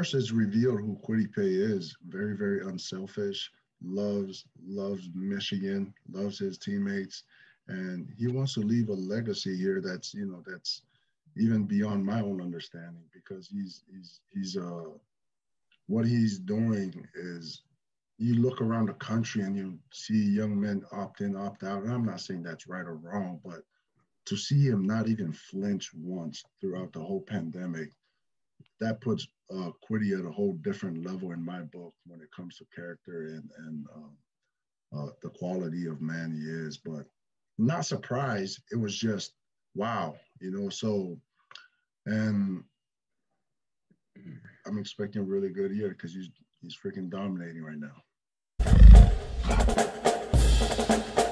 first it's revealed who Kwity Paye is. Very, very unselfish. Loves Michigan. Loves his teammates, and he wants to leave a legacy here that's that's even beyond my own understanding, because he's what he's doing is, you look around the country and you see young men opt in, opt out. And I'm not saying that's right or wrong, but to see him not even flinch once throughout the whole pandemic, that puts Kwity at a whole different level in my book when it comes to character and the quality of man he is. But not surprised. It was just wow, So, and I'm expecting a really good year because he's freaking dominating right now.